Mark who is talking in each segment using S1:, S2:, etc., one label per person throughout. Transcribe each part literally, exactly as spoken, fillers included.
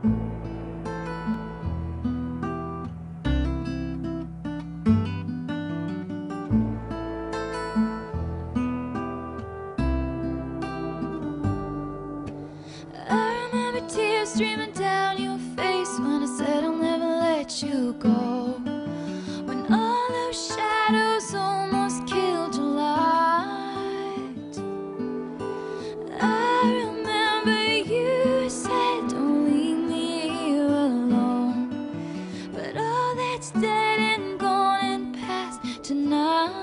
S1: Streaming down your face when I said I'll never let you go. When all those shadows almost killed your light, I remember you said don't leave me here alone. But all that's dead and gone and past tonight.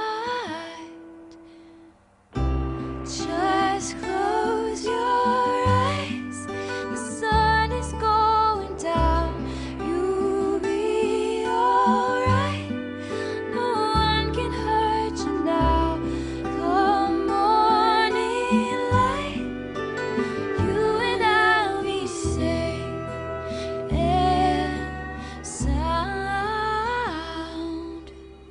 S1: Just close your eyes. The sun is going down. You'll be alright. No one can hurt you now. Come morning light, you and I'll be safe and sound.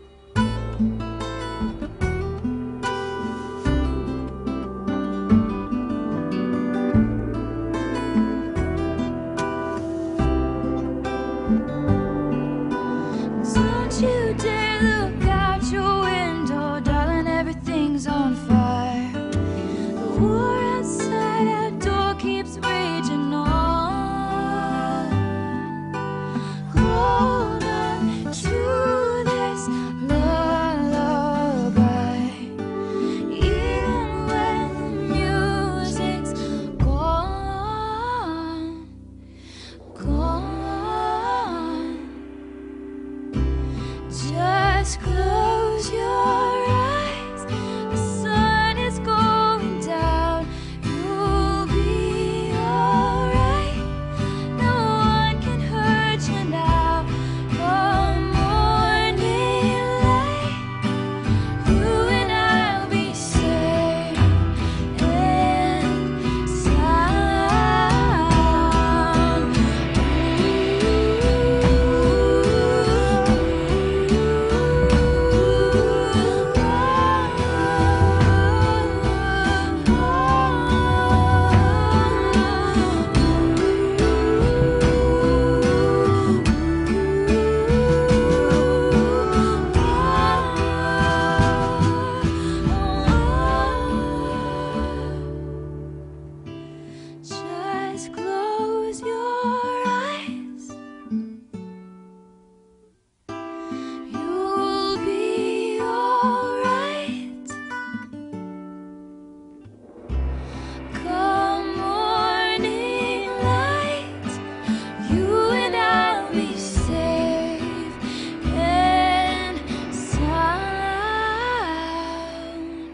S1: Don't you dare look out your window, darling, everything's on fire. The war outside our door keeps raging on. Hold on to this lullaby, even when the music's gone, gone. Just close your eyes. The sun is going down. You'll be alright. No one can hurt you now. Come morning light, you and I'll be safe and sound. Just close your eyes. You'll be alright. Come morning light, you and I'll be safe and sound.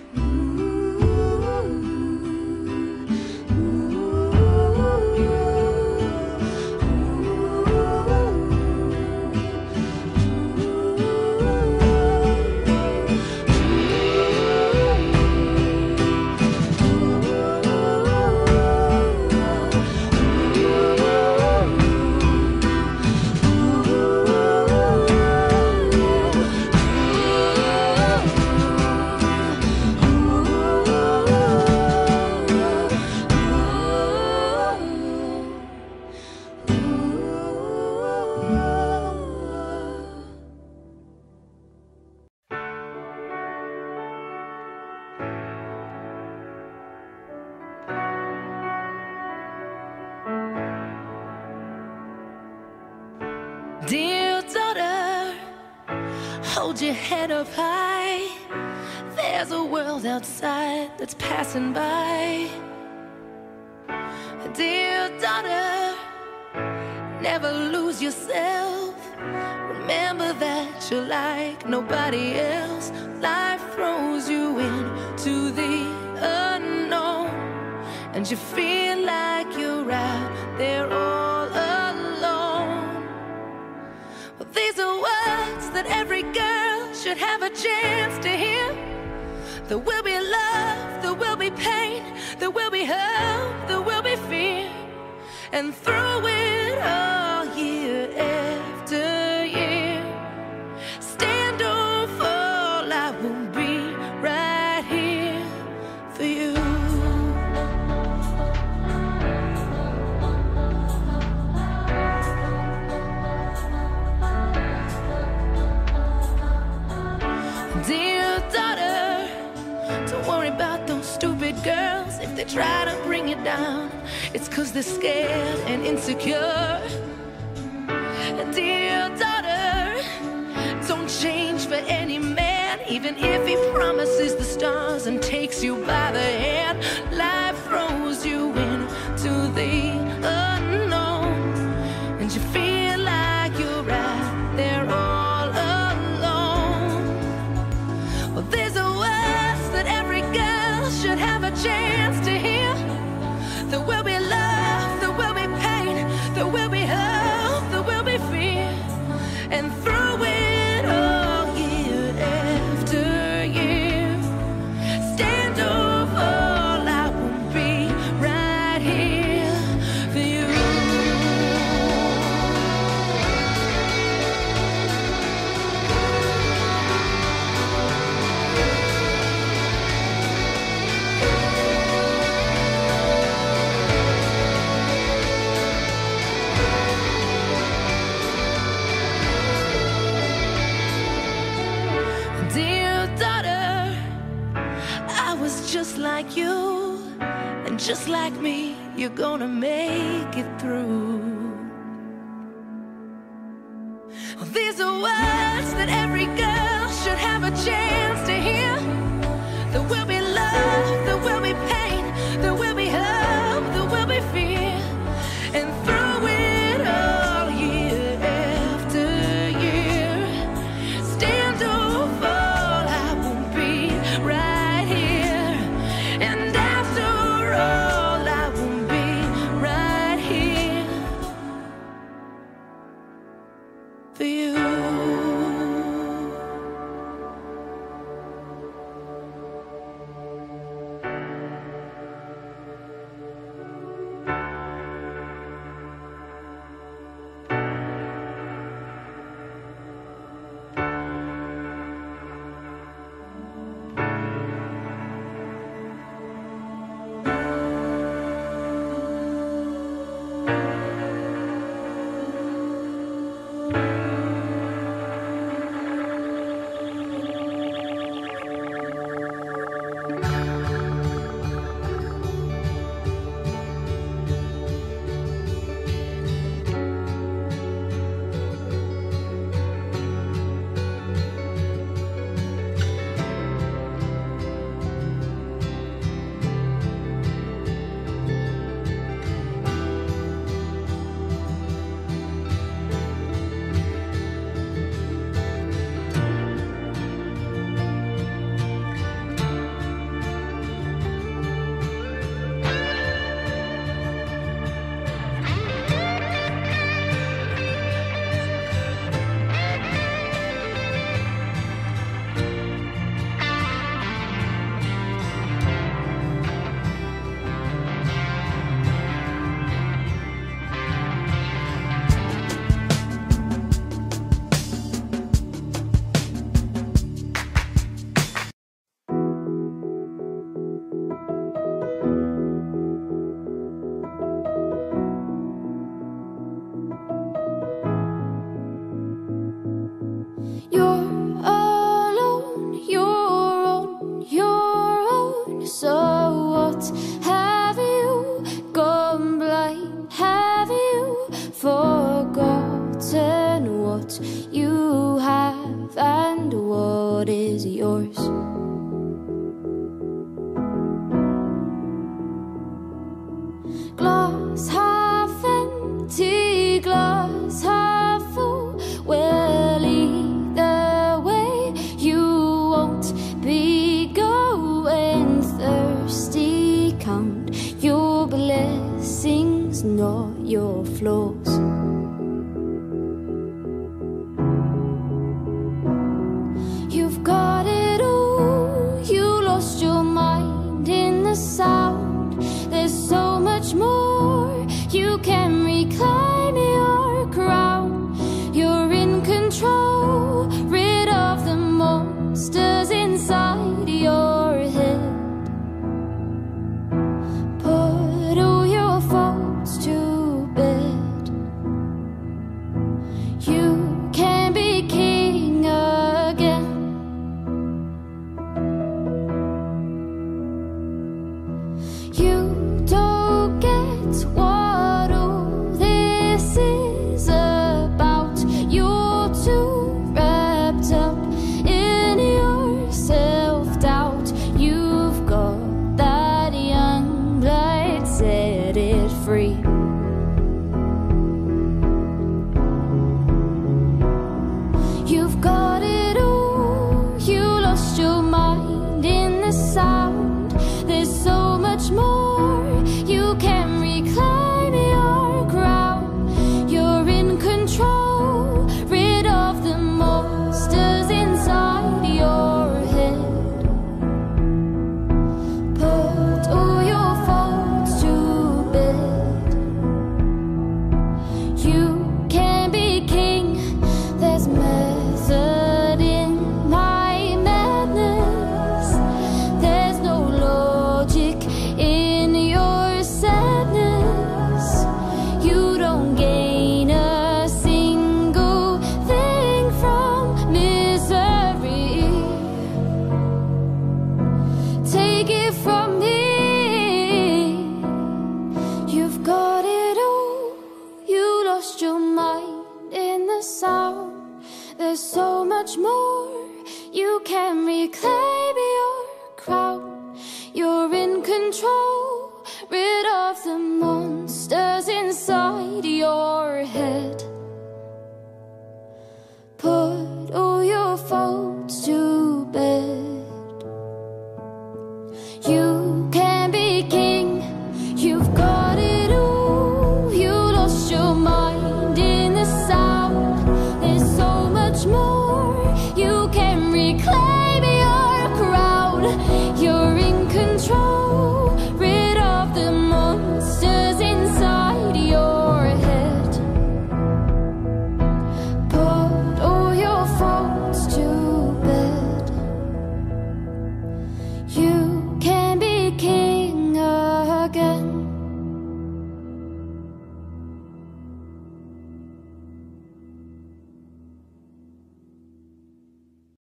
S2: Dear daughter, hold your head up high. There's a world outside that's passing by. Dear daughter, never lose yourself. Remember that you're like nobody else. Life throws you into the unknown, and you feel like you're out there all alone. Well, these are words that every girl should have a chance to hear. There will be love, there will be pain, there will be hope, there will be fear. And through it all, year after year, stand or fall, I will be right here for you. try to bring you down, it's 'cause they're scared and insecure. Dear daughter, don't change for any man, even if he promises the stars and takes you by the hand. Life throws you into the unknown, and you feel like you're right there all alone. Well, there's a words that every girl should have a chance to hear. There will be love, there will be pain, there will be hope, there will be fear. And through it all, year after year, stand or fall, I will be right here for you. Dear daughter, I was just like you, and just like me, you're gonna make it through. These are words that every girl should have a chance to hear. There will be love, there will be pain, there will be hope, there will be fear. And through it all, year after year, stand or fall, I will be right here. And after all, I will be right here for you.
S1: Glass half empty, glass half full. Well, either way, you won't be going thirsty. Count your blessings, not your flaws. You've got it all, you lost your mind in the sound. There's so much more, you can reclaim your crown. You're in control, rid of the monsters inside your head. Put all your faults to bed. You don't get what all this is about. You're too wrapped up in your self-doubt. You've got that young blood, set it free. You've got it all, you lost your mind in the sound. There's so much more, you can reclaim your crown. You're in control, rid of the monsters inside your head. Put all your faults to bed. You can be king, there's method in my madness. There's no logic in your sadness. You don't gain a single thing from misery. Take it from me. You've got it all, you lost your mind in the sound. There's so much more, you can reclaim your crown. You're in control, rid of the